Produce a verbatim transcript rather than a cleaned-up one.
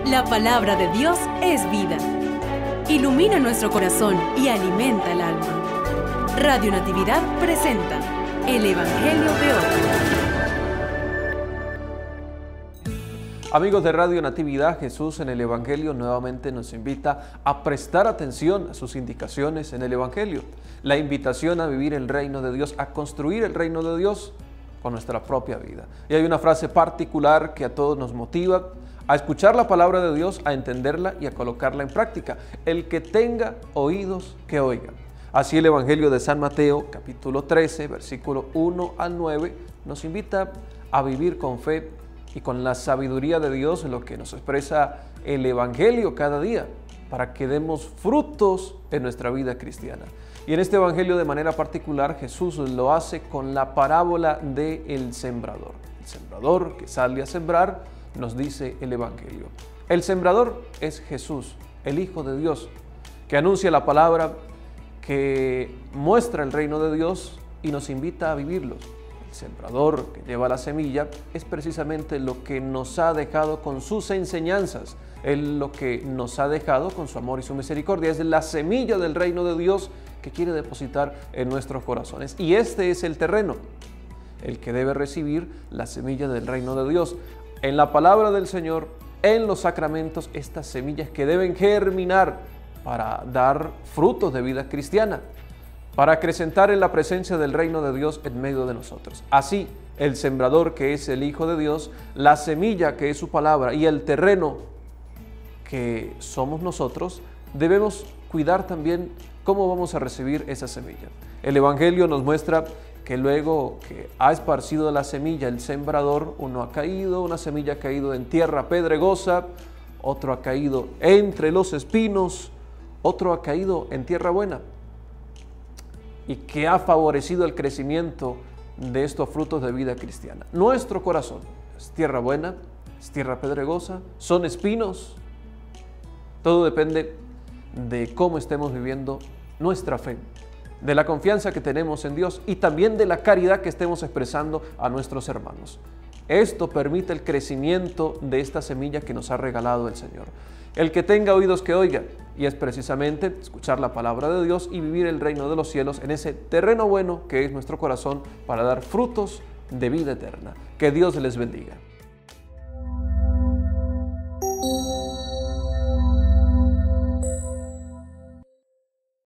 La palabra de Dios es vida. Ilumina nuestro corazón y alimenta el alma. Radio Natividad presenta el Evangelio de hoy. Amigos de Radio Natividad, Jesús en el Evangelio nuevamente nos invita a prestar atención a sus indicaciones en el Evangelio. La invitación a vivir el reino de Dios, a construir el reino de Dios con nuestra propia vida. Y hay una frase particular que a todos nos motiva a escuchar la palabra de Dios, a entenderla y a colocarla en práctica. El que tenga oídos, que oiga. Así el Evangelio de San Mateo, capítulo trece, versículo uno al nueve, nos invita a vivir con fe y con la sabiduría de Dios, lo que nos expresa el Evangelio cada día, para que demos frutos en nuestra vida cristiana. Y en este Evangelio de manera particular, Jesús lo hace con la parábola del sembrador. El sembrador que sale a sembrar, nos dice el Evangelio. El sembrador es Jesús, el Hijo de Dios, que anuncia la palabra, que muestra el reino de Dios y nos invita a vivirlo. El sembrador que lleva la semilla es precisamente lo que nos ha dejado con sus enseñanzas, es lo que nos ha dejado con su amor y su misericordia. Es la semilla del reino de Dios que quiere depositar en nuestros corazones. Y este es el terreno, el que debe recibir la semilla del reino de Dios. En la palabra del Señor, en los sacramentos, estas semillas que deben germinar para dar frutos de vida cristiana, para acrecentar en la presencia del reino de Dios en medio de nosotros. Así, el sembrador, que es el Hijo de Dios, la semilla, que es su palabra, y el terreno, que somos nosotros, debemos cuidar también cómo vamos a recibir esa semilla. El Evangelio nos muestra que luego que ha esparcido la semilla el sembrador, uno ha caído, una semilla ha caído en tierra pedregosa, otro ha caído entre los espinos, otro ha caído en tierra buena, y que ha favorecido el crecimiento de estos frutos de vida cristiana. Nuestro corazón es tierra buena, es tierra pedregosa, son espinos. Todo depende de cómo estemos viviendo nuestra fe, de la confianza que tenemos en Dios y también de la caridad que estemos expresando a nuestros hermanos. Esto permite el crecimiento de esta semilla que nos ha regalado el Señor. El que tenga oídos, que oiga, y es precisamente escuchar la palabra de Dios y vivir el reino de los cielos en ese terreno bueno que es nuestro corazón, para dar frutos de vida eterna. Que Dios les bendiga.